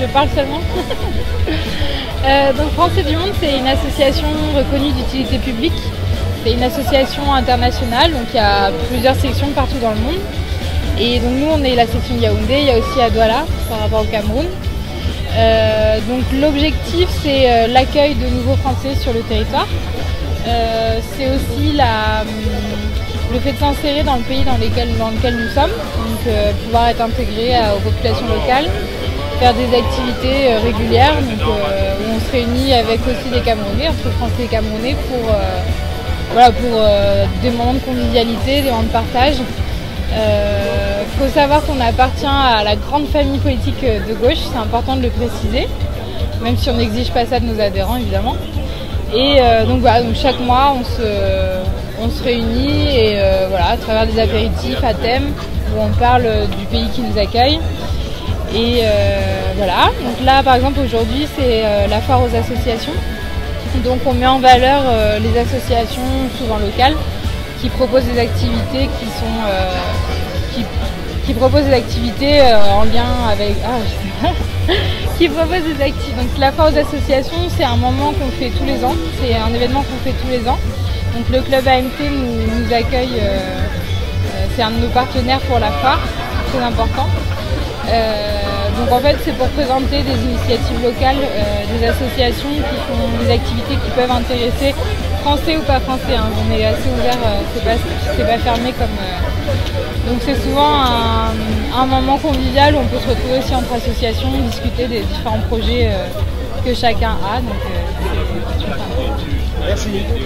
je parle seulement. Donc Français du Monde, c'est une association reconnue d'utilité publique. C'est une association internationale, donc il y a plusieurs sections partout dans le monde. Et donc nous, on est la section Yaoundé, il y a aussi à Douala par rapport au Cameroun. Donc l'objectif, c'est l'accueil de nouveaux Français sur le territoire. C'est aussi le fait de s'insérer dans le pays dans lequel nous sommes, donc pouvoir être intégré aux populations locales, faire des activités régulières, donc, où on se réunit avec aussi des Camerounais, entre Français et Camerounais, pour des moments de convivialité, des moments de partage. Faut savoir qu'on appartient à la grande famille politique de gauche, c'est important de le préciser, même si on n'exige pas ça de nos adhérents évidemment. Et donc voilà, donc chaque mois on se réunit et à travers des apéritifs à thème où on parle du pays qui nous accueille. Et voilà, donc là par exemple aujourd'hui c'est la foire aux associations. Donc on met en valeur les associations souvent locales qui proposent des activités qui proposent des activités en lien avec... qui proposent des activités. Donc la foire aux associations, c'est un moment qu'on fait tous les ans, c'est un événement qu'on fait tous les ans. Donc le club AMT nous accueille, c'est un de nos partenaires pour la foire, très important. Donc en fait c'est pour présenter des initiatives locales, des associations qui font des activités qui peuvent intéresser français ou pas français, hein. On est assez ouvert, c'est pas fermé comme... Donc c'est souvent un moment convivial où on peut se retrouver aussi entre associations, discuter des différents projets que chacun a. Donc, merci.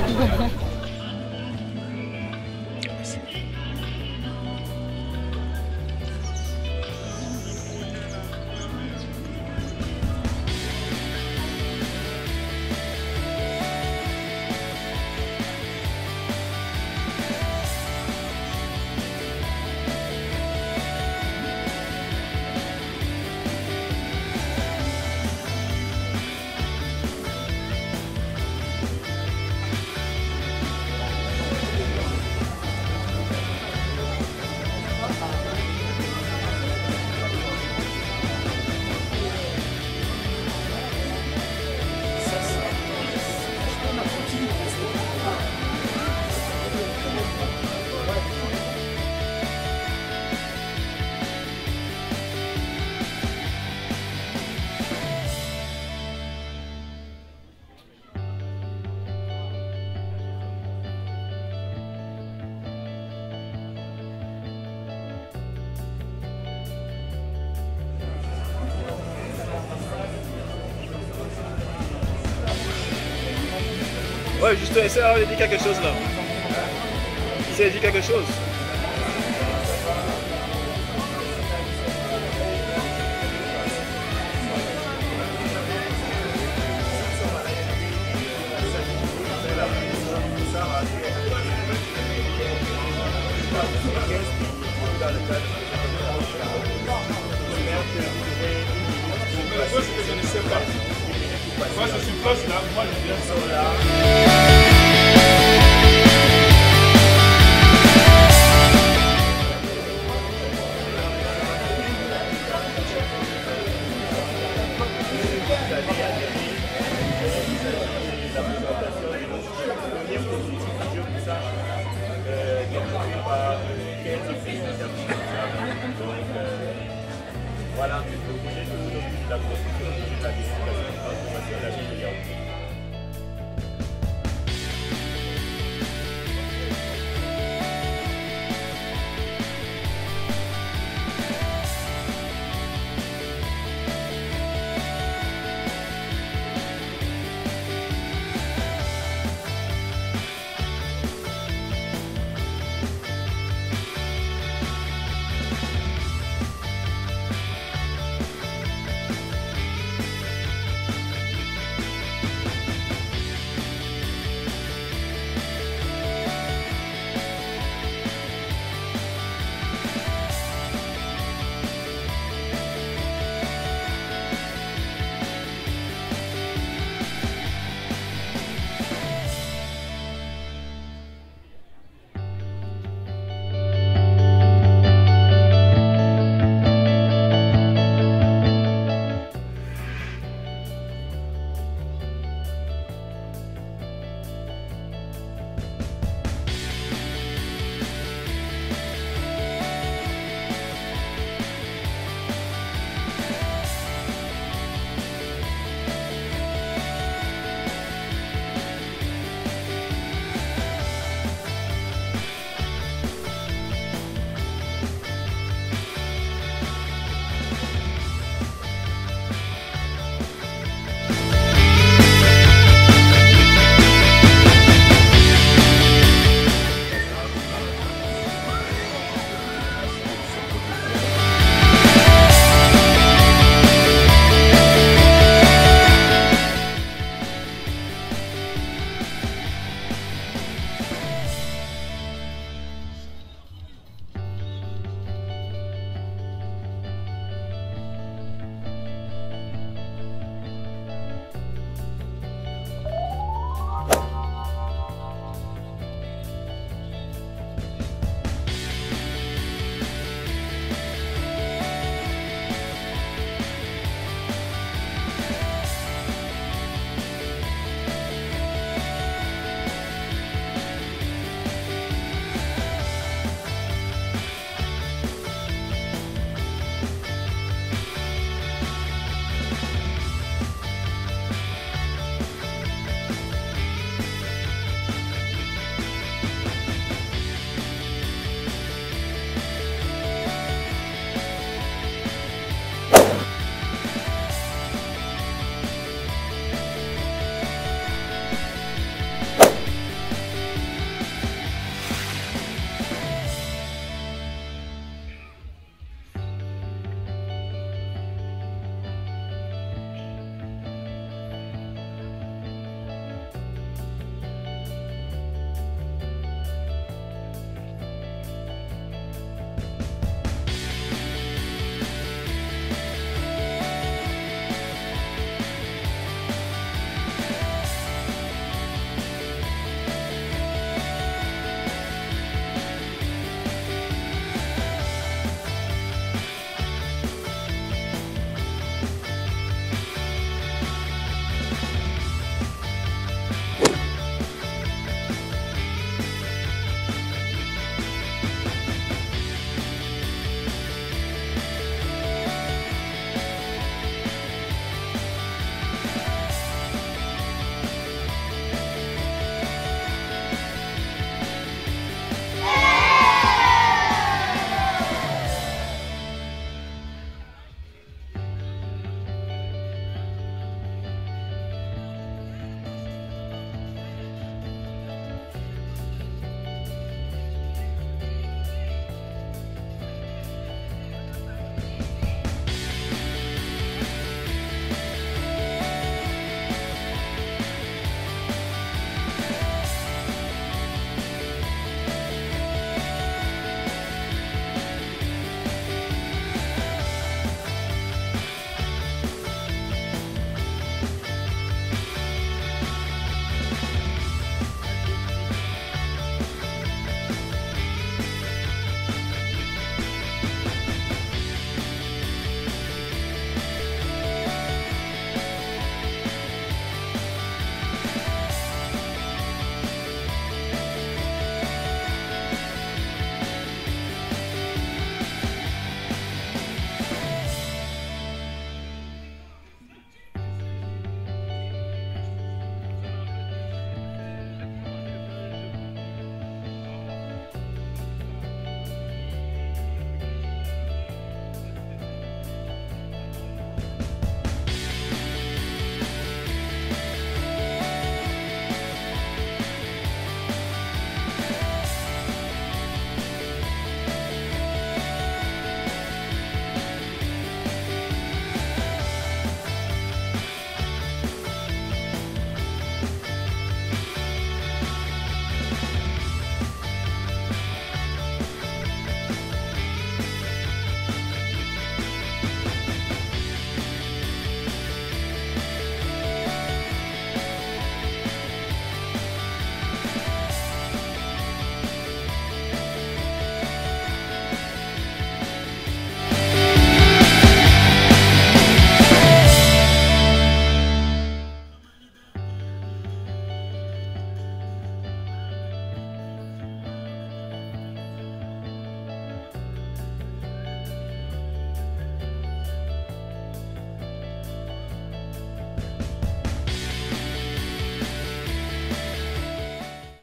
Ouais, juste essaie de dire quelque chose là. Essaie de dire quelque chose. Moi je suis proche là, moi je viens sur là. Voilà, la grosse de la